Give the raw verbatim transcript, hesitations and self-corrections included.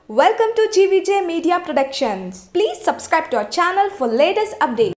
Welcome to G V J Media Productions. Please subscribe to our channel for latest updates.